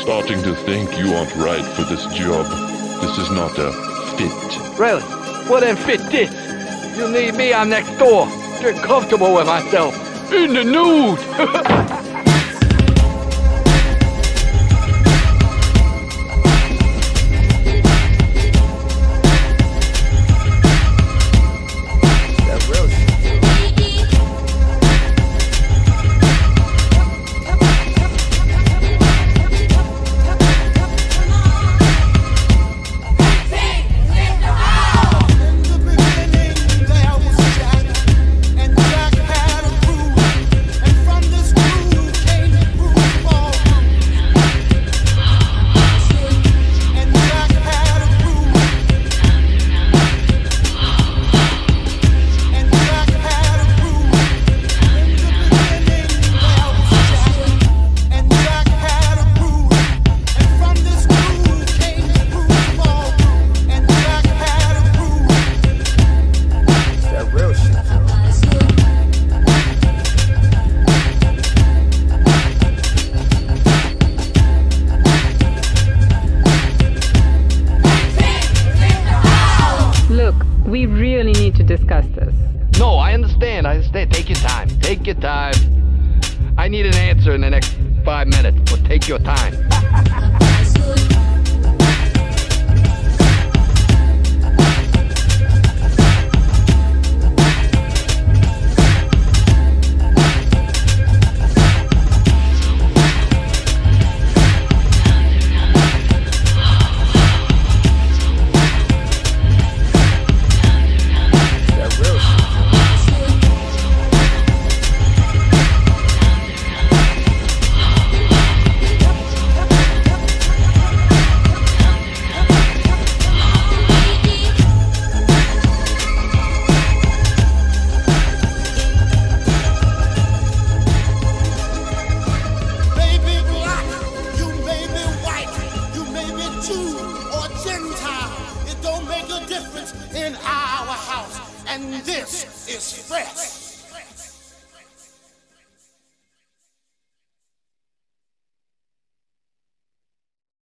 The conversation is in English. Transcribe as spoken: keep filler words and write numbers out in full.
starting to think you aren't right for this job. This is not a fit. Really? Well then fit this. You need me, I'm next door. Get comfortable with myself. In the nude. We really need to discuss this. No, I understand. I understand. Take your time. Take your time. I need an answer in the next five minutes, but take your time. In our house, and this is fresh.